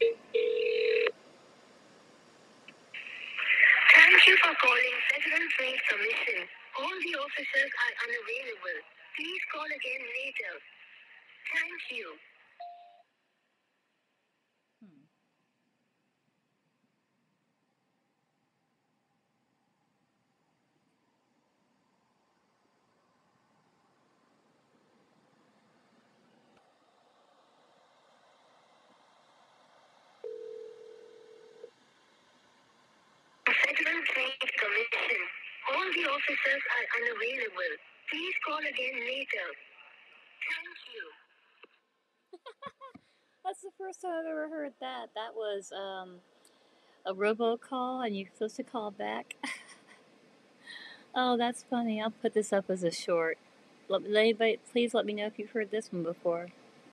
Thank you for calling Federal Trade Commission. All the officers are unavailable. Please call again later. Thank you. Federal Trade Commission. All the officers are unavailable. Please call again later. Thank you. That's the first time I've ever heard that. That was a robocall, and you're supposed to call back. Oh, that's funny. I'll put this up as a short. Anybody, please let me know if you've heard this one before.